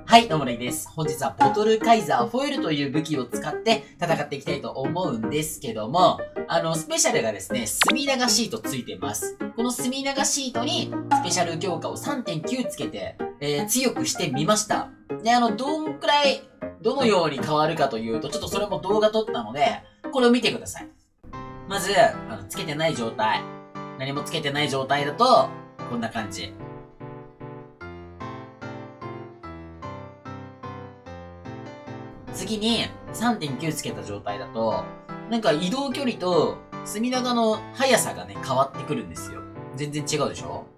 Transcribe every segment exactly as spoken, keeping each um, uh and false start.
はい、どうもレイです。本日はボトルカイザーフォイルという武器を使って戦っていきたいと思うんですけども、あの、スペシャルがですね、墨流シートついてます。この墨流シートにスペシャル強化を さんてんきゅう つけて、えー、強くしてみました。で、あの、どんくらい、どのように変わるかというと、ちょっとそれも動画撮ったので、これを見てください。まず、あの、つけてない状態。何もつけてない状態だと、こんな感じ。次に さんてんきゅう つけた状態だと、なんか移動距離と墨長の速さがね、変わってくるんですよ。全然違うでしょ？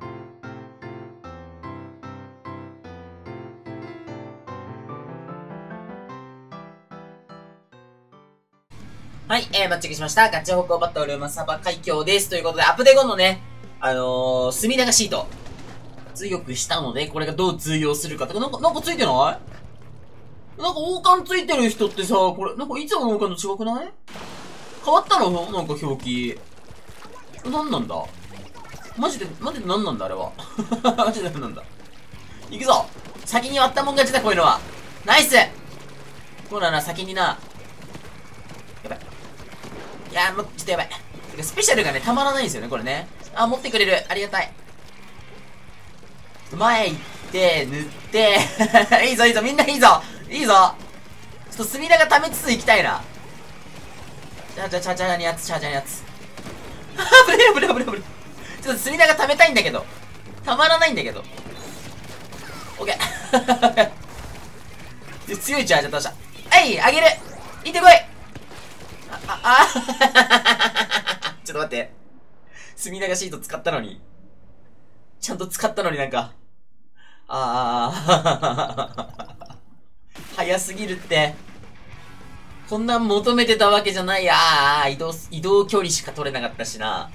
はい、えー、マッチングしました。ガチホコバトルマサバ海峡です。ということで、アップデートのね、あのー、墨長シート、強くしたので、これがどう通用するかとか、なんか、なんかついてないなんか王冠ついてる人ってさ、これ、なんかいつもの王冠と違くない？変わったの？なんか表記。なんなんだマジで、マジでなんなんだあれは。マジでなんなんだ。行くぞ！先に割ったもん勝ちだ、こういうのは。ナイス！こうだな、先にな。やばい。いやー、もう、ちょっとやばい。スペシャルがね、たまらないんですよね、これね。あ、持ってくれる。ありがたい。前行って、塗って、いいぞいいぞ、みんないいぞいいぞちょっと墨田が溜めつつ行きたいな。じゃあじゃあちゃちゃにやつ、ちゃちゃにやつ。あぶねえぶねえぶねえぶねえ。ちょっと墨田が溜めたいんだけど。たまらないんだけど。オッケー。強いチャージャー倒した。はい、あげる行ってこいあ、あ、あちょっと待って。墨田シート使ったのに。ちゃんと使ったのになんか。ああ。早すぎるって。こんなん求めてたわけじゃない。ああ、移動、移動距離しか取れなかったしな。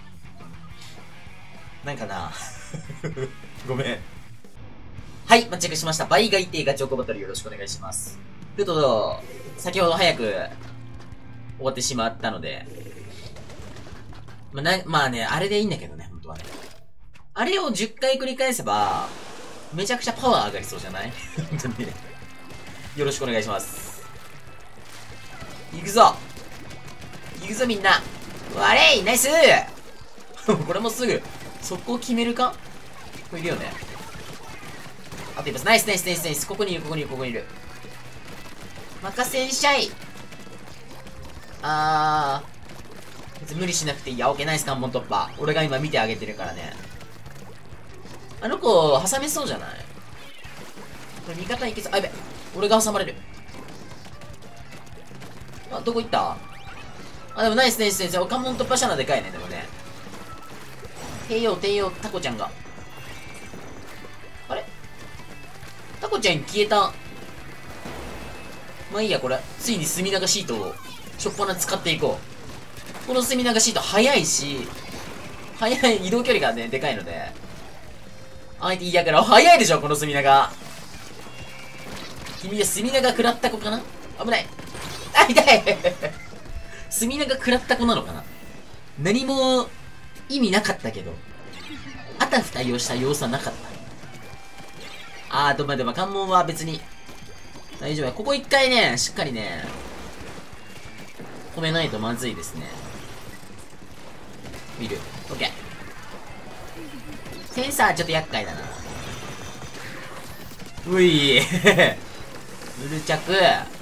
なんかな。ごめん。はい、マッチングしました。倍外定ガチョコバトルよろしくお願いします。ちょっと、先ほど早く終わってしまったので。まあ、な、まあね、あれでいいんだけどね、本当はね。あれをじゅっかい繰り返せば、めちゃくちゃパワー上がりそうじゃない本当に。よろしくお願いします。行くぞ行くぞみんなわれいナイスこれもすぐ、速攻決めるかこれいるよね。あと一発。ナイスナイスナイスナイス。ここにいる、ここにいる、ここにいる。任せんしゃいあー。別に無理しなくていいや。オッケーナイス関門突破。俺が今見てあげてるからね。あの子、挟めそうじゃないこれ味方いけそう。あ、やべ。俺が挟まれる。あ、どこ行った？あ、でもナイスナイスナイス。関門突破したのはでかいね、でもね。帝王、帝王、タコちゃんが。あれタコちゃん消えた。まあいいや、これ。ついに墨流シートを、しょっぱな使っていこう。この墨流シート速いし、速い、移動距離がね、でかいので。相手嫌から、速いでしょ、この墨流。君は墨流食らった子かな危ない。あ、痛い墨流食らった子なのかな何も意味なかったけど。あたふたをした様子はなかった。あー、でもでも関門は別に大丈夫や。ここ一回ね、しっかりね、止めないとまずいですね。見る。オッケー。センサーちょっと厄介だな。ういぬる着。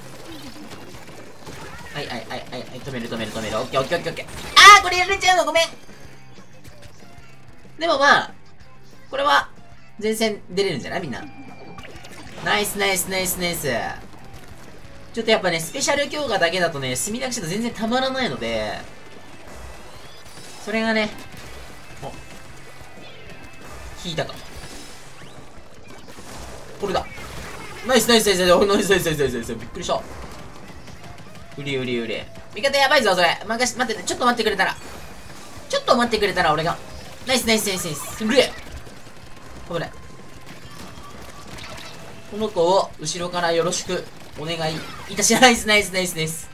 はいはいはいはいはい。止める止める止める。オッケーオッケーオッケーオッケー。あー、これやられちゃうのごめん。でもまあ、これは、前線出れるんじゃないみんな。ナイスナイスナイスナイス。ちょっとやっぱね、スペシャル強化だけだとね、墨流しと全然たまらないので、それがね、お、引いたか。これだ。ナイスナイスナイスナイスナイスナイスナイスナイスナイス。びっくりした。うりうりうり。味方やばいぞ、それ。任し、待って、ちょっと待ってくれたら。ちょっと待ってくれたら、俺が。ナイスナイスナイスナイス。うれ危ない。この子を後ろからよろしくお願いいたします。ナイスナイスナイスナイス。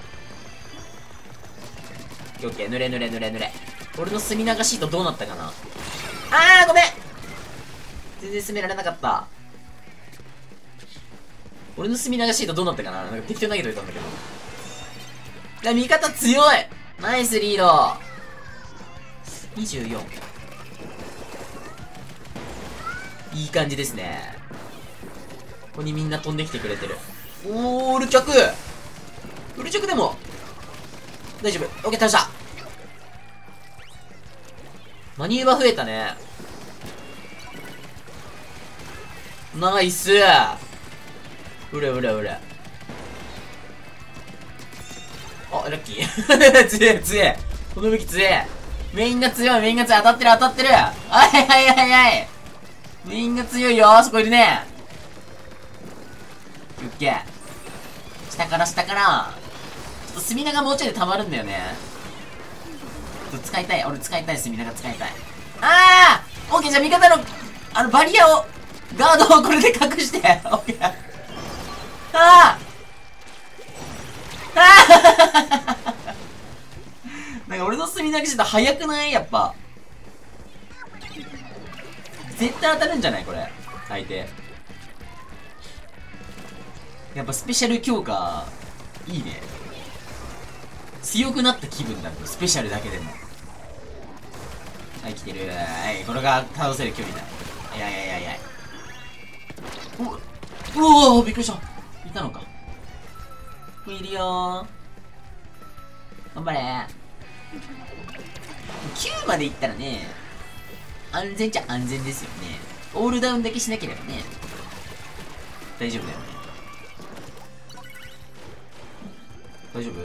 オッケー、濡れ濡れ濡れ濡れ。俺の墨流シートどうなったかなあー、ごめん全然進められなかった。 俺の隅流シートどうなったかな。なんか適当に投げといたんだけど。いや、味方強い。ナイスリード。にじゅうよん。いい感じですね。ここにみんな飛んできてくれてる。おー、ウルチャクウルチャクでも大丈夫。オッケー、倒した。マニューバー増えたね。ナイス。うれうれうれ。あ、ラッキー。強え強え。この武器強え。メインが強い、メインが強い。当たってる当たってる。はいはいはいはい。メインが強いよ。そこいるね。オッケー。下から下から。ちょっとスミナがもうちょいで溜まるんだよね。ちょっと使いたい。俺使いたい。スミナが使いたい。あーオッケー、じゃあ味方の、あの、バリアを、ガードをこれで隠して。オッケー。あーあーなんか俺のスミナがしてた速くない？やっぱ。絶対当たるんじゃないこれ。相手。やっぱスペシャル強化、いいね。強くなった気分だね。スペシャルだけでも。はい、来てる。はい、これが倒せる距離だ。いやいやいやいや。お、うおー、びっくりした。いたのか。これいるよー。頑張れー。きゅうまでいったらね、安全っちゃ安全ですよね。オールダウンだけしなければね、大丈夫だよね。大丈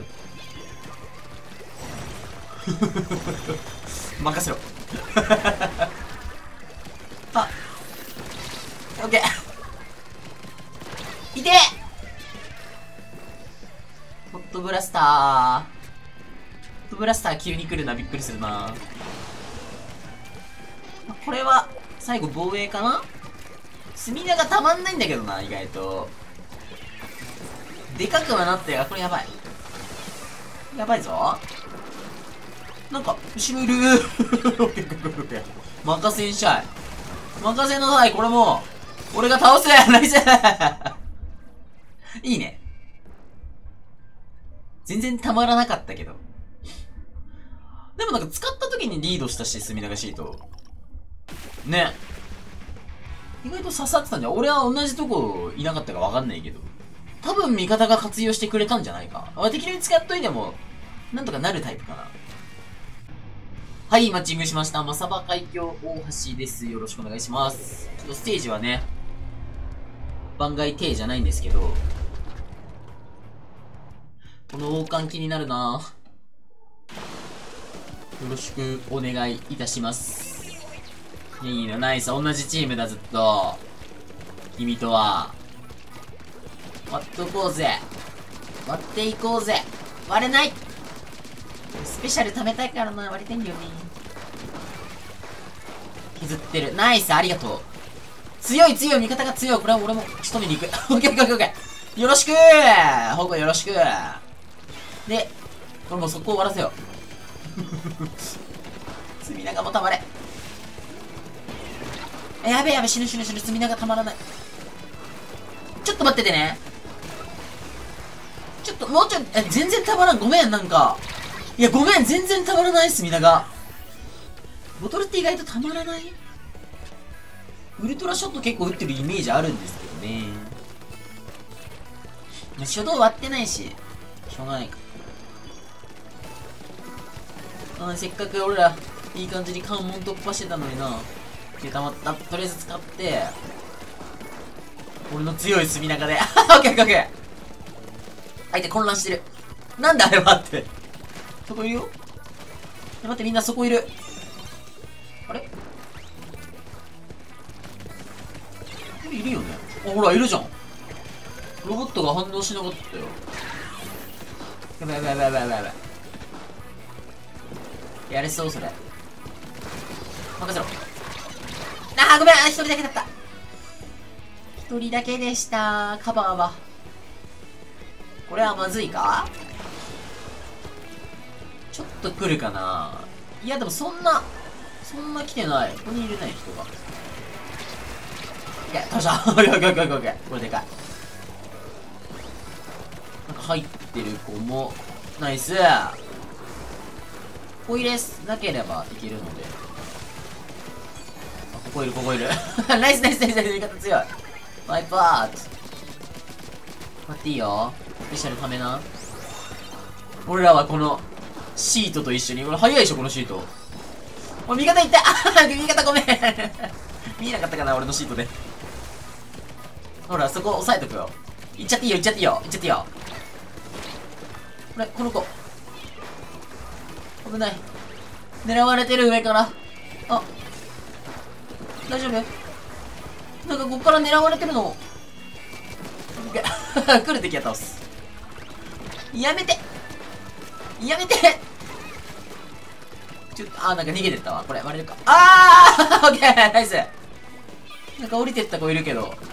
夫任せろ。あ、オッケー。いてー。ホットブラスター。ホットブラスター急に来るな。びっくりするな。これは、最後防衛かな。スミナがたまんないんだけどな、意外と。でかくはなってるが、これやばい。やばいぞ。なんか、後ろいる。任せんしゃい。任せなさい、これもう。俺が倒す。ナイス。いいね。全然たまらなかったけど。でもなんか使った時にリードしたし、隅流シート。ね。意外と刺さってたんじゃん。俺は同じとこいなかったかわかんないけど。多分味方が活用してくれたんじゃないか。俺適当に使っといても、なんとかなるタイプかな。はい、マッチングしました。マサバ海峡大橋です。よろしくお願いします。ちょっとステージはね、番外艇じゃないんですけど、この王冠気になるな。よろしくお願いいたします。いいの、ナイス。同じチームだ、ずっと。君とは。割っておこうぜ。割っていこうぜ。割れない。スペシャル貯めたいからな、割れてんだよね。削ってる。ナイス、ありがとう。強い強い、味方が強い。これは俺も仕留めに行く。オッケーオッケーオッケー。よろしくー。ほぼよろしくー。で、これもう速攻終わらせよう。隅長もたまれ。え、やべえやべえ、死ぬ死ぬ死ぬ。隅長たまらない。ちょっと待っててね。ちょっと、もうちょい、え、全然たまらん。ごめん、なんか。いや、ごめん、全然たまらない、隅長。ボトルって意外とたまらない？ウルトラショット結構打ってるイメージあるんですけどね。初動割ってないし、しょうがないか。あ、せっかく俺ら、いい感じに関門突破してたのにな。で、たまった。とりあえず使って、俺の強い隅中で。オッケーオッケーオッケー。相手混乱してる。なんであれはって。そこいるよ。待って、みんなそこいる。あれこれいるよね。あ、ほら、いるじゃん。ロボットが反応しなかったよ。やばいやばいやばいやばいやばい。やれそう、それ。任せろ。あー、ごめん、一人だけだった。一人だけでした。カバーは。これはまずいか？ちょっと来るかな。いや、でもそんな、そんな来てない。ここにいるね、人が。いや、倒した。オッケーオッケーオッケーオッケー。これでかい。 入ってる子も、ナイス。ここ入れなければいけるので。あ、ここいる、ここいる。ナイスナイスナイスナイス、味方強い。ワイプアウト。待っていいよ。スペシャルためな。俺らはこの、シートと一緒に。俺早いでしょ、このシート。おい、味方いった。あ、味方ごめん。見えなかったかな、俺のシートで。ほら、そこ押さえとくよ。いっちゃっていいよ、いっちゃっていいよ、いっちゃっていいよ。これ、この子。危ない。狙われてる、上から。あ。大丈夫？なんかこっから狙われてるの。来る敵は倒す。やめてやめてちょっと、あー、なんか逃げてったわ。これ、割れるか。あーオッケーナイス。なんか降りてった子いるけど。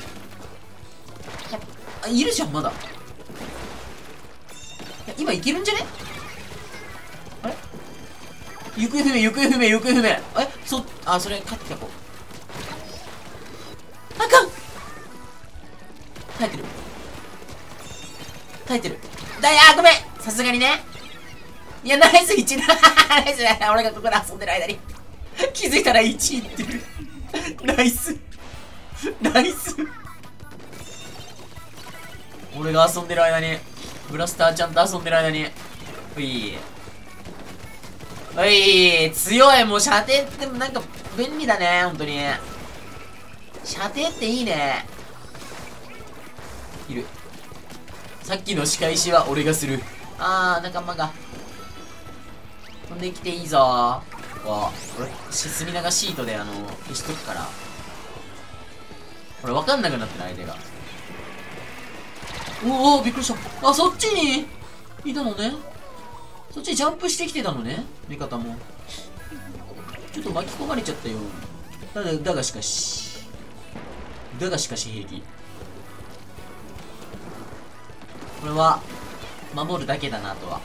あ、いるじゃん、まだ。いや、今いけるんじゃね？あれ行方不明、行方不明、行方不明。えそ、あ、それ、帰ってきた子。あかん耐えてる。耐えてる。だい、あ、ごめんさすがにね。いや、ナイスいちだナイス俺がここで遊んでる間に。気づいたらいちいってる。ナイスナイス俺が遊んでる間に、ブラスターちゃんと遊んでる間に。うい。うい、強い。もう射程ってなんか便利だね、ほんとに。射程っていいね。いる。さっきの仕返しは俺がする。あー、仲間が。飛んできていいぞー。わ俺、スミナがシートであの、消しとくから。これ分かんなくなってる、相手が。おお、びっくりした。あ、そっちにいたのね。そっちにジャンプしてきてたのね、味方も。ちょっと巻き込まれちゃったよ。だが、だがしかし。だがしかし平気。これは、守るだけだなとは。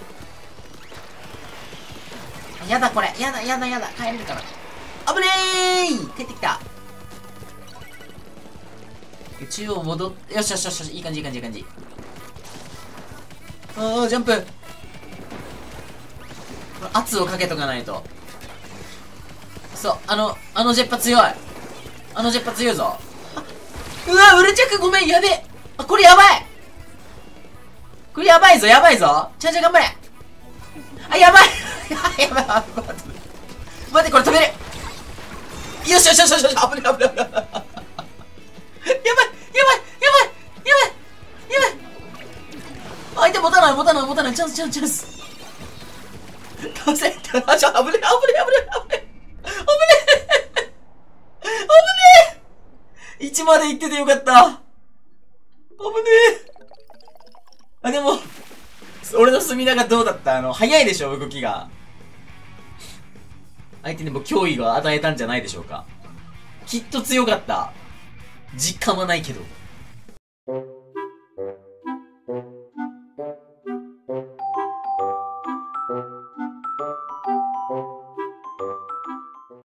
やだこれ、やだやだやだ、帰れるから。危ねー帰ってきた。中央戻って、よしよしよしよし、いい感じいい感じいい感じ。ああ、ジャンプ。圧をかけとかないと。そう、あの、あのジェッパ強い。あのジェッパ強いぞ。うわ、ウルチャクごめん、やべえ。あ、これやばい。これやばいぞ、やばいぞ。ちゃんちゃん頑張れ。あ、やばい。やばい、待って、待って、これ止める。よしよしよしよしよし、危ない危ない危ない。やばい、やばい、やばい、やばい、やばい。相手持たない、持たない、持たない、チャンス、チャンス、チャンス。倒せ、あ、ちょ、危ねえ、危ねえ、危ねえ、危ねえ。危ねえ。危ねえ。いちまで行っててよかった。危ねえ。あ、でも、俺の隅田がどうだった？あの、早いでしょ、動きが。相手にも脅威が与えたんじゃないでしょうか。きっと強かった。実感はないけど。